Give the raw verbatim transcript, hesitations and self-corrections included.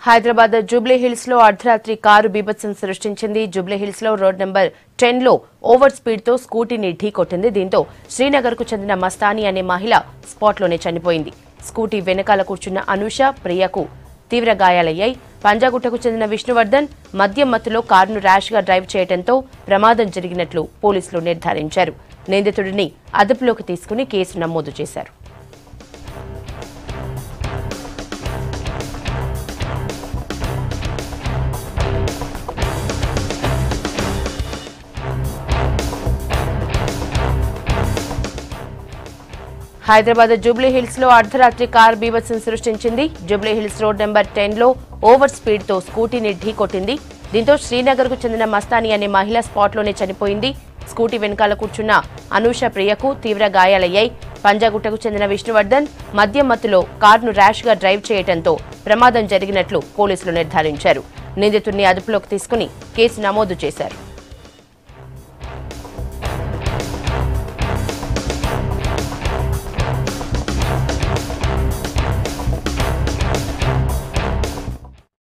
Hyderabad Jubilee Hills లో అర్ధరాత్రి car బీభత్సం సృష్టించింది. జూబ్లీ హిల్స్ లో రోడ్ నెంబర్ టెన్ లో ఓవర్ స్పీడ్ తో స్కూటీని ఢీకొట్టింది. దీంతో శ్రీనగర్ కు చెందిన మస్తానీ అనే మహిళ స్పాట్ లోనే చనిపోయింది. స్కూటీ వెనకాల కూర్చున్న అనూష, ప్రియకు తీవ్ర గాయాలయ్యాయి. పంజాగుట్టకు చెందిన విష్ణువర్ధన్ మద్యం మత్తులో కారును ర్యాష్ గా డ్రైవ్ చేయడంతో ప్రమాదం జరిగినట్లు పోలీసులు నిర్ధారించారు. నిందితుడిని అదుపులోకి తీసుకుని కేసు నమోదు చేశారు. హైదరాబాద్ జూబ్లీ హిల్స్ లో అర్ధరాత్రి కారు బీభత్సం సృష్టించింది. Jubilee Hills road number ten లో ఓవర్ స్పీడ్ తో స్కూటీని ఢీకొట్టింది. దీంతో శ్రీనగర్ కు చెందిన మస్తానీ అనే మహిళ స్పాట్ లోనే చనిపోయింది. స్కూటీ వెనకాల కూర్చున్న అనూష, ప్రియకు తీవ్ర గాయాలయ్యాయి. పంజాగుట్టకు చెందిన విష్ణువర్ధన్ మద్యం మత్తులో కారును ర్యాష్ గా డ్రైవ్ చేయడంతో ప్రమాదం జరిగినట్లు పోలీసులు నిర్ధారించారు. నిందితుడిని అదుపులోకి తీసుకుని కేసు నమోదు చేశారు.